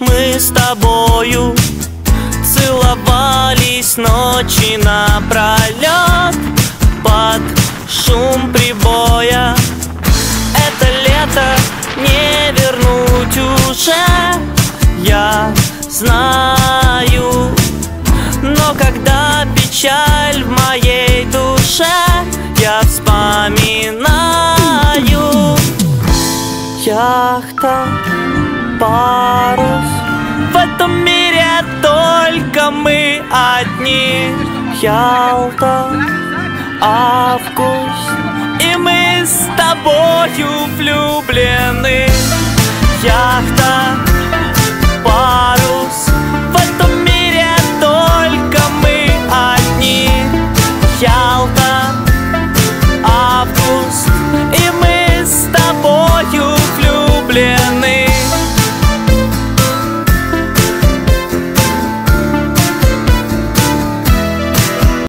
мы с тобою целовались ночи напролет под шум прибоя. Это лето не вернуть уже, я знаю. Но когда печаль в моей душе, я вспоминаю. Яхта, парус, в этом мире только мы одни. Ялта, август, и мы с тобою влюблены.